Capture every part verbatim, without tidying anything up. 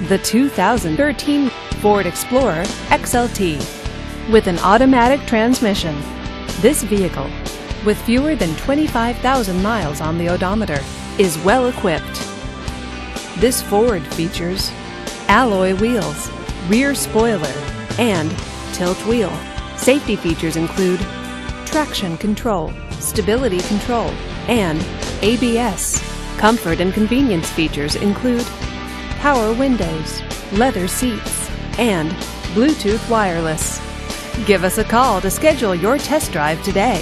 the two thousand thirteen Ford Explorer X L T. With an automatic transmission, this vehicle, with fewer than twenty-five thousand miles on the odometer, is well equipped. This Ford features alloy wheels, rear spoiler, and tilt wheel. Safety features include traction control, stability control, and A B S. Comfort and convenience features include power windows, leather seats, and Bluetooth wireless. Give us a call to schedule your test drive today.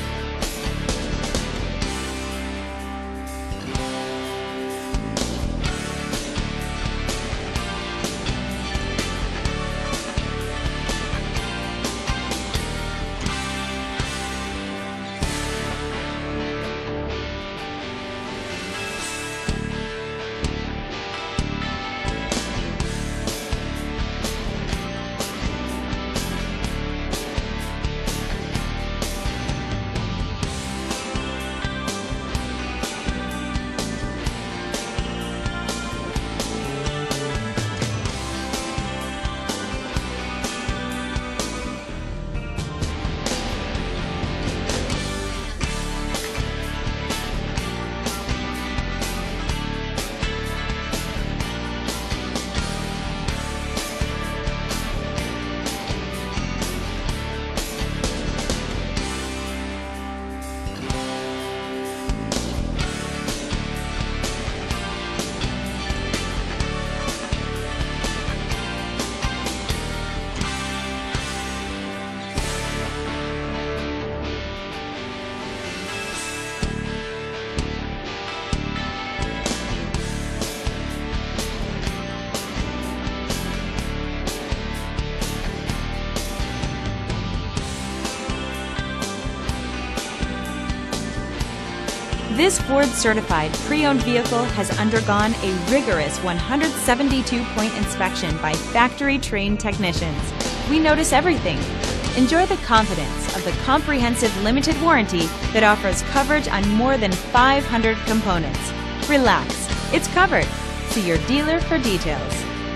This Ford-certified pre-owned vehicle has undergone a rigorous one hundred seventy-two point inspection by factory-trained technicians. We notice everything. Enjoy the confidence of the comprehensive limited warranty that offers coverage on more than five hundred components. Relax, it's covered. See your dealer for details.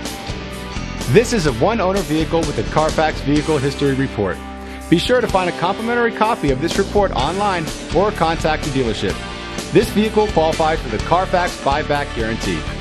This is a one-owner vehicle with a Carfax Vehicle History Report. Be sure to find a complimentary copy of this report online or contact the dealership. This vehicle qualifies for the Carfax Buyback Guarantee.